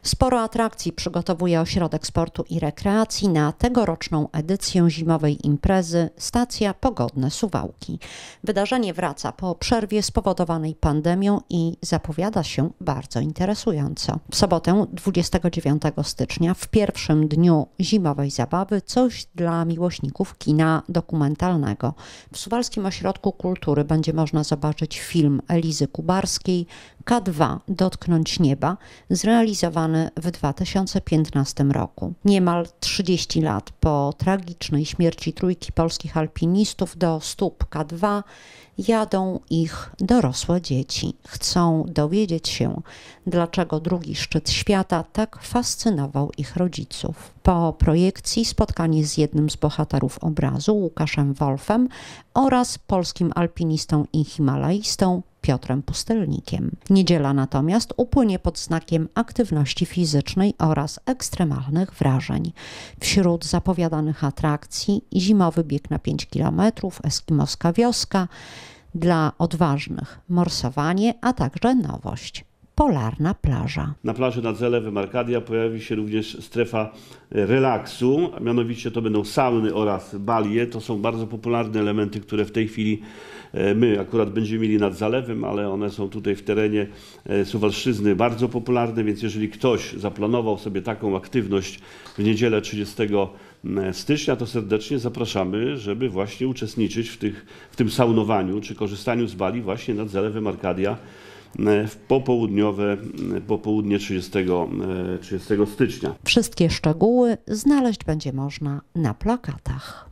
Sporo atrakcji przygotowuje Ośrodek Sportu i Rekreacji na tegoroczną edycję zimowej imprezy Stacja Pogodne Suwałki. Wydarzenie wraca po przerwie spowodowanej pandemią i zapowiada się bardzo interesująco. W sobotę 29 stycznia, w pierwszym dniu zimowej zabawy, coś dla miłośników kina dokumentalnego. W Suwalskim Ośrodku Kultury będzie można zobaczyć film Elizy Kubarskiej K2 Dotknąć nieba, zrealizowany w 2015 roku. Niemal 30 lat po tragicznej śmierci trójki polskich alpinistów do stóp K2 jadą ich dorosłe dzieci. Chcą dowiedzieć się, dlaczego drugi szczyt świata tak fascynował ich rodziców. Po projekcji spotkanie z jednym z bohaterów obrazu, Łukaszem Wolfem, oraz polskim alpinistą i himalaistą Piotrem Pustelnikiem. Niedziela natomiast upłynie pod znakiem aktywności fizycznej oraz ekstremalnych wrażeń. Wśród zapowiadanych atrakcji zimowy bieg na 5 km, eskimoska wioska, dla odważnych morsowanie, a także nowość – polarna plaża. Na plaży nad zalewem Arkadia pojawi się również strefa relaksu, a mianowicie to będą sauny oraz balie. To są bardzo popularne elementy, które w tej chwili my akurat będziemy mieli nad zalewem, ale one są tutaj w terenie Suwalszczyzny bardzo popularne, więc jeżeli ktoś zaplanował sobie taką aktywność w niedzielę 30 stycznia, to serdecznie zapraszamy, żeby właśnie uczestniczyć w tym saunowaniu czy korzystaniu z bali właśnie nad zalewem Arkadia w popołudnie 30 stycznia. Wszystkie szczegóły znaleźć będzie można na plakatach.